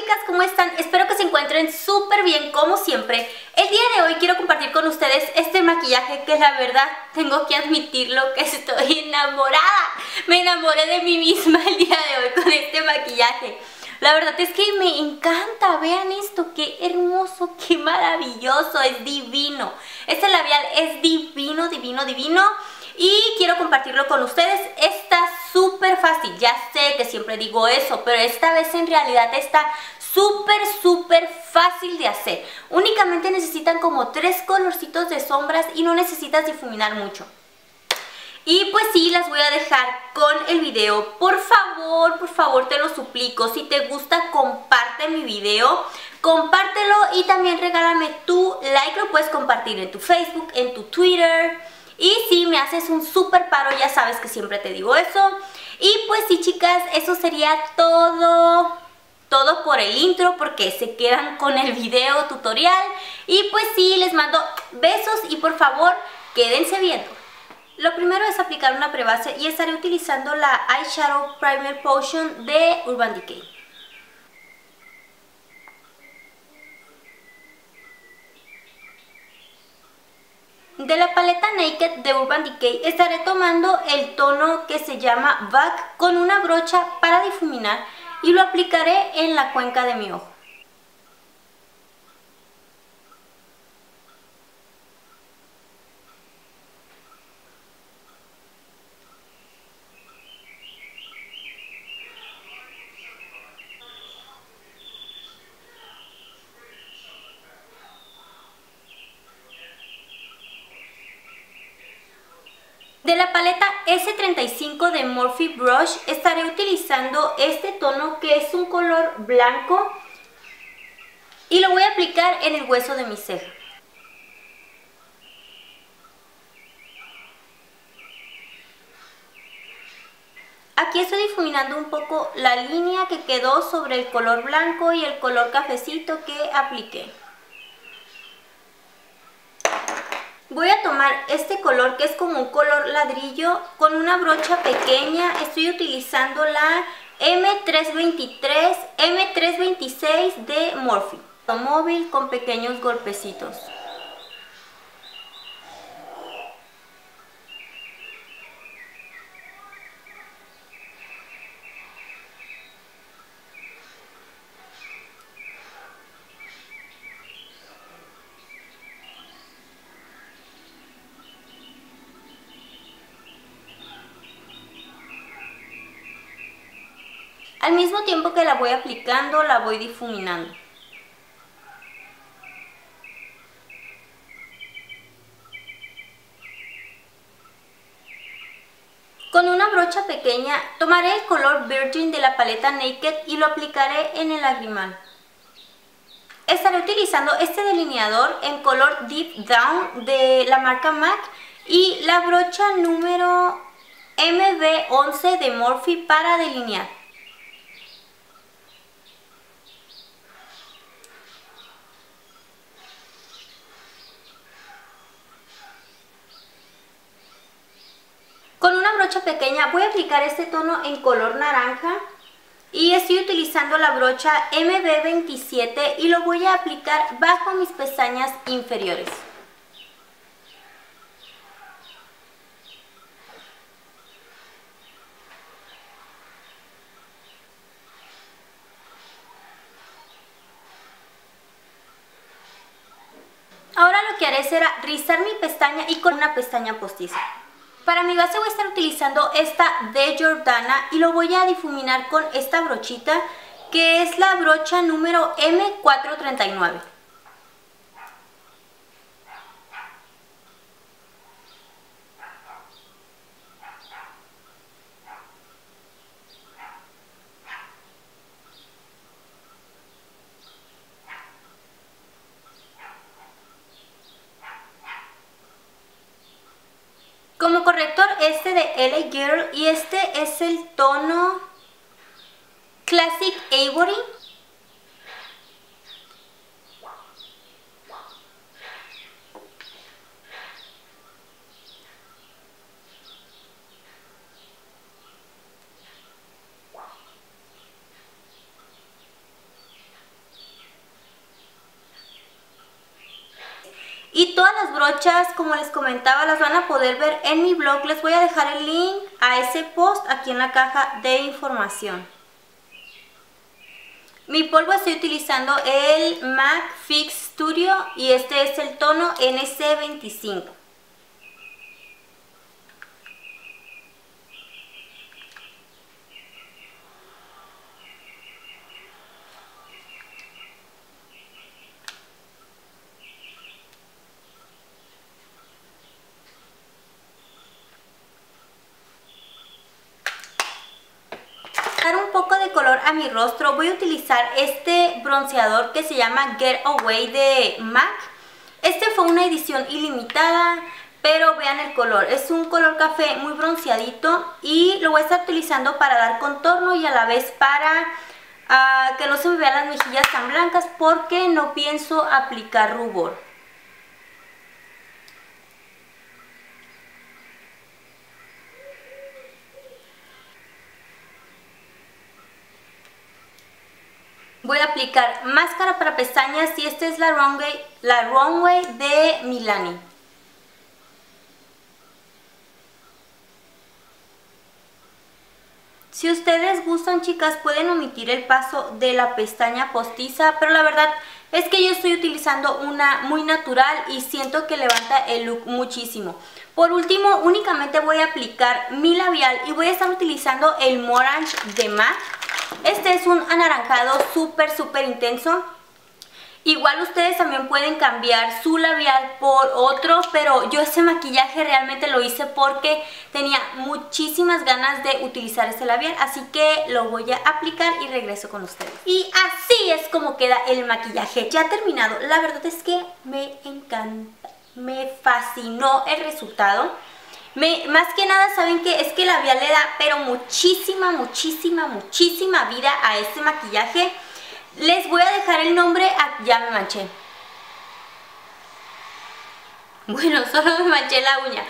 chicas, ¿cómo están? Espero que se encuentren súper bien como siempre. El día de hoy quiero compartir con ustedes este maquillaje que la verdad tengo que admitirlo que estoy enamorada. Me enamoré de mí misma el día de hoy con este maquillaje. La verdad es que me encanta, vean esto, qué hermoso, qué maravilloso, es divino. Este labial es divino, divino, divino. Y quiero compartirlo con ustedes. Está súper fácil, ya sé que siempre digo eso, pero esta vez en realidad está súper fácil de hacer. Únicamente necesitan como 3 colorcitos de sombras y no necesitas difuminar mucho. Y pues sí, las voy a dejar con el video. Por favor, te lo suplico. Si te gusta, comparte mi video. Compártelo y también regálame tu like. Lo puedes compartir en tu Facebook, en tu Twitter. Y si me haces un súper paro, ya sabes que siempre te digo eso. Y pues sí, chicas, eso sería todo por el intro, porque se quedan con el video tutorial. Y pues sí, les mando besos y por favor, quédense viendo. Lo primero es aplicar una prebase y estaré utilizando la Eyeshadow Primer Potion de Urban Decay. De la paleta Naked de Urban Decay estaré tomando el tono que se llama Back con una brocha para difuminar y lo aplicaré en la cuenca de mi ojo. De la paleta S35 de Morphe Brush estaré utilizando este tono que es un color blanco y lo voy a aplicar en el hueso de mi ceja. Aquí estoy difuminando un poco la línea que quedó sobre el color blanco y el color cafecito que apliqué. Voy a tomar este color que es como un color ladrillo con una brocha pequeña. Estoy utilizando la M323, M326 de Morphe. Móvil con pequeños golpecitos. Al mismo tiempo que la voy aplicando, la voy difuminando. Con una brocha pequeña tomaré el color Virgin de la paleta Naked y lo aplicaré en el lagrimal. Estaré utilizando este delineador en color Deep Down de la marca MAC y la brocha número MB11 de Morphe para delinear. Con una brocha pequeña voy a aplicar este tono en color naranja y estoy utilizando la brocha MB27 y lo voy a aplicar bajo mis pestañas inferiores. Ahora lo que haré será rizar mi pestaña y con una pestaña postiza. Para mi base voy a estar utilizando esta de Jordana y lo voy a difuminar con esta brochita que es la brocha número M439. Como corrector este de LA Girl y este es el tono Classic Ivory. Y todas las brochas, como les comentaba, las van a poder ver en mi blog. Les voy a dejar el link a ese post aquí en la caja de información. Mi polvo estoy utilizando el MAC Fix Studio y este es el tono NC25. Dar un poco de color a mi rostro, voy a utilizar este bronceador que se llama Get Away de MAC. Este fue una edición ilimitada, pero vean el color, es un color café muy bronceadito y lo voy a estar utilizando para dar contorno y a la vez para que no se me vean las mejillas tan blancas, porque no pienso aplicar rubor. Voy a aplicar máscara para pestañas y esta es la Runway de Milani. Si ustedes gustan, chicas, pueden omitir el paso de la pestaña postiza, pero la verdad es que yo estoy utilizando una muy natural y siento que levanta el look muchísimo. Por último, únicamente voy a aplicar mi labial y voy a estar utilizando el Morange de MAC. Este es un anaranjado súper intenso. Igual ustedes también pueden cambiar su labial por otro, pero yo este maquillaje realmente lo hice porque tenía muchísimas ganas de utilizar este labial, así que lo voy a aplicar y regreso con ustedes. Y así es como queda el maquillaje ya terminado. La verdad es que me encanta, me fascinó el resultado. Más que nada, ¿saben qué? Es que el labial le da pero muchísima vida a este maquillaje. Les voy a dejar el nombre, ya me manché. Bueno, solo me manché la uña.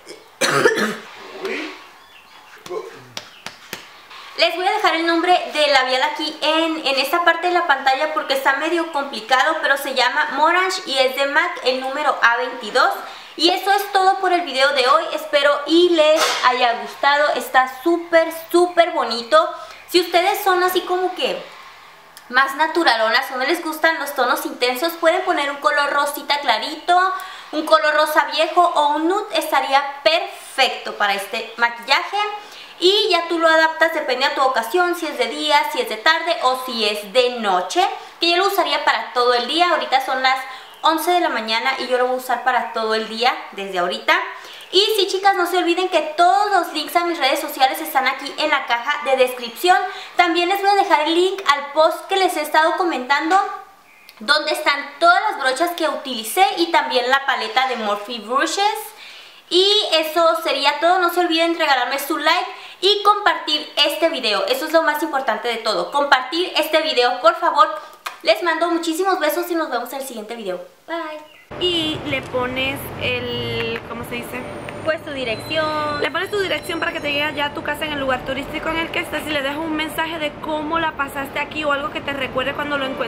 Les voy a dejar el nombre del labial aquí en esta parte de la pantalla porque está medio complicado, pero se llama Morange y es de MAC, el número A22. Y eso es todo por el video de hoy, espero y les haya gustado. Está súper bonito. Si ustedes son así como que más naturalonas o no les gustan los tonos intensos, pueden poner un color rosita clarito, un color rosa viejo o un nude, estaría perfecto para este maquillaje. Y ya tú lo adaptas, depende de tu ocasión, si es de día, si es de tarde o si es de noche, que yo lo usaría para todo el día. Ahorita son las 11 de la mañana y yo lo voy a usar para todo el día desde ahorita. Y sí, chicas, no se olviden que todos los links a mis redes sociales están aquí en la caja de descripción. También les voy a dejar el link al post que les he estado comentando, donde están todas las brochas que utilicé y también la paleta de Morphe Brushes. Y eso sería todo. No se olviden de regalarme su like y compartir este video. Eso es lo más importante de todo, compartir este video, por favor. Les mando muchísimos besos y nos vemos en el siguiente video. Bye. Y le pones el, ¿cómo se dice? Pues tu dirección. Le pones tu dirección para que te llegue ya a tu casa en el lugar turístico en el que estés y le dejas un mensaje de cómo la pasaste aquí o algo que te recuerde cuando lo encuentres.